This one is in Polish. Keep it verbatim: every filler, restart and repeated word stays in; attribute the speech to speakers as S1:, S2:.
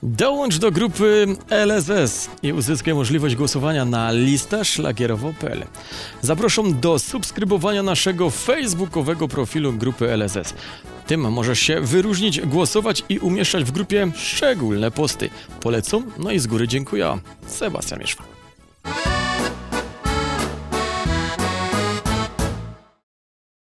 S1: Dołącz do grupy L S S i uzyskaj możliwość głosowania na lista szlagierowo kropka p l. Zapraszam do subskrybowania naszego facebookowego profilu grupy L S S. Tym możesz się wyróżnić, głosować i umieszczać w grupie szczególne posty. Polecam, no i z góry dziękuję. Sebastian Mieszwa.